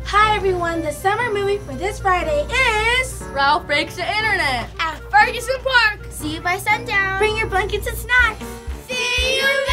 Hi everyone, the summer movie for this Friday is Ralph Breaks the Internet at Ferguson Park. See you by sundown. Bring your blankets and snacks. See you